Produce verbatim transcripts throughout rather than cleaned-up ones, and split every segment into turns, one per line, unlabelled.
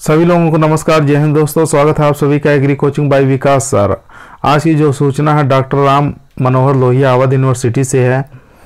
सभी लोगों को नमस्कार, जय हिंद दोस्तों। स्वागत है आप सभी का agri coaching by Vikas sir. आज की जो सूचना है डॉक्टर राम मनोहर लोहिया अवध यूनिवर्सिटी से है।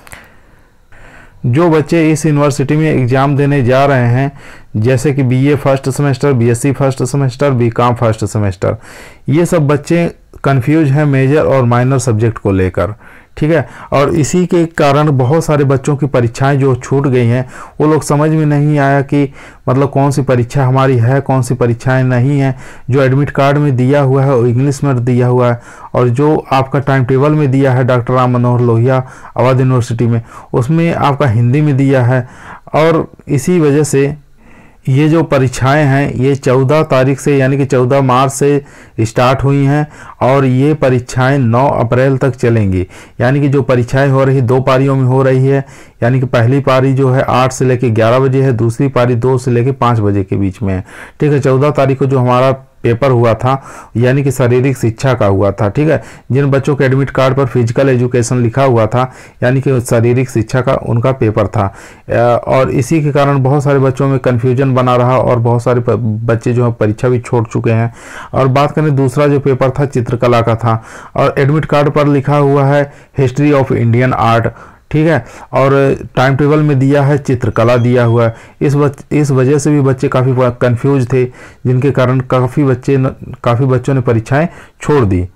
जो बच्चे इस यूनिवर्सिटी में एग्ज़ाम देने जा रहे हैं, जैसे कि BA first semester, BSc first semester, BCom first semester, ये सब बच्चे कंफ्यूज हैं मेजर और माइनर सब्जेक्ट को लेकर, ठीक है। और इसी के कारण बहुत सारे बच्चों की परीक्षाएं जो छूट गई हैं, वो लोग समझ में नहीं आया कि मतलब कौन सी परीक्षा हमारी है, कौन सी परीक्षाएं नहीं हैं। जो एडमिट कार्ड में दिया हुआ है वो इंग्लिश में दिया हुआ है, और जो आपका टाइम टेबल में दिया है डॉक्टर राम मनोहर लोहिया अवध यूनिवर्सिटी में, उसमें आपका हिंदी में दिया है। और इसी वजह से ये जो परीक्षाएं हैं ये चौदह तारीख से यानी कि चौदह मार्च से स्टार्ट हुई हैं, और ये परीक्षाएं नौ अप्रैल तक चलेंगी। यानी कि जो परीक्षाएं हो रही दो पारियों में हो रही है, यानी कि पहली पारी जो है आठ से लेकर ग्यारह बजे है, दूसरी पारी दो से लेकर पाँच बजे के बीच में है, ठीक है। चौदह तारीख को जो हमारा पेपर हुआ था यानी कि शारीरिक शिक्षा का हुआ था, ठीक है। जिन बच्चों के एडमिट कार्ड पर फिजिकल एजुकेशन लिखा हुआ था यानी कि शारीरिक शिक्षा का उनका पेपर था, और इसी के कारण बहुत सारे बच्चों में कन्फ्यूजन बना रहा और बहुत सारे बच्चे जो है परीक्षा भी छोड़ चुके हैं। और बात करें दूसरा जो पेपर था चित्रकला का था, और एडमिट कार्ड पर लिखा हुआ है हिस्ट्री ऑफ इंडियन आर्ट, ठीक है। और टाइम टेबल में दिया है चित्रकला दिया हुआ है। इस बच, इस वजह से भी बच्चे काफ़ी कंफ्यूज थे, जिनके कारण काफ़ी बच्चे काफ़ी बच्चों ने परीक्षाएं छोड़ दी।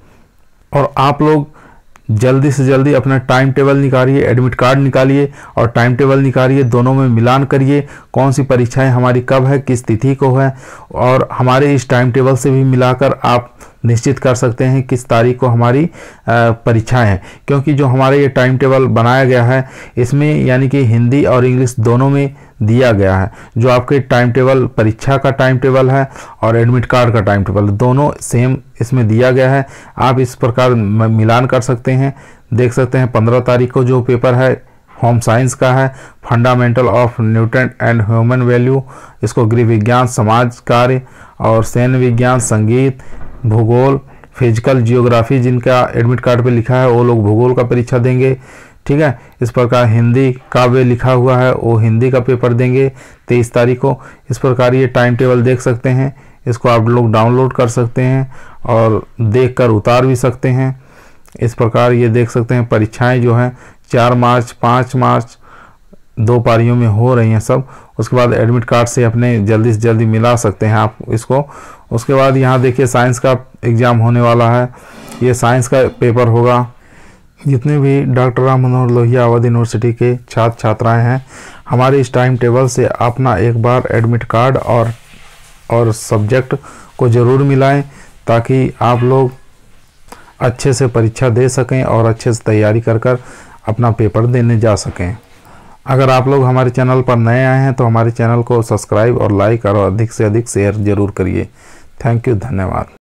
और आप लोग जल्दी से जल्दी अपना टाइम टेबल निकालिए, एडमिट कार्ड निकालिए और टाइम टेबल निकालिए, दोनों में मिलान करिए कौन सी परीक्षाएं हमारी कब है, किस तिथि को है, और हमारे इस टाइम टेबल से भी मिलाकर आप निश्चित कर सकते हैं किस तारीख को हमारी परीक्षाएं हैं। क्योंकि जो हमारे ये टाइम टेबल बनाया गया है इसमें यानी कि हिंदी और इंग्लिश दोनों में दिया गया है। जो आपके टाइम टेबल परीक्षा का टाइम टेबल है और एडमिट कार्ड का टाइम टेबल दोनों सेम इसमें दिया गया है। आप इस प्रकार मिलान कर सकते हैं। देख सकते हैं पंद्रह तारीख को जो पेपर है होम साइंस का है, fundamental of Newton and human value, इसको गृह विज्ञान, समाज कार्य और सैन्य विज्ञान, संगीत, भूगोल, फिजिकल, जियोग्राफी, जिनका एडमिट कार्ड पे लिखा है वो लोग भूगोल का परीक्षा देंगे, ठीक है। इस प्रकार हिंदी काव्य लिखा हुआ है वो हिंदी का पेपर देंगे तेईस तारीख को। इस प्रकार ये टाइम टेबल देख सकते हैं, इसको आप लोग डाउनलोड कर सकते हैं और देख कर उतार भी सकते हैं। इस प्रकार ये देख सकते हैं परीक्षाएं जो हैं चार मार्च, पाँच मार्च दो पारियों में हो रही हैं सब। उसके बाद एडमिट कार्ड से अपने जल्दी से जल्दी मिला सकते हैं आप इसको। उसके बाद यहाँ देखिए साइंस का एग्ज़ाम होने वाला है, ये साइंस का पेपर होगा। जितने भी डॉक्टर राम मनोहर लोहिया अवध यूनिवर्सिटी के छात्र छात्राएं हैं, हमारे इस टाइम टेबल से अपना एक बार एडमिट कार्ड और और सब्जेक्ट को ज़रूर मिलाएं, ताकि आप लोग अच्छे से परीक्षा दे सकें और अच्छे से तैयारी कर कर अपना पेपर देने जा सकें। अगर आप लोग हमारे चैनल पर नए आए हैं तो हमारे चैनल को सब्सक्राइब और लाइक और अधिक से अधिक शेयर ज़रूर करिए। थैंक यू, धन्यवाद।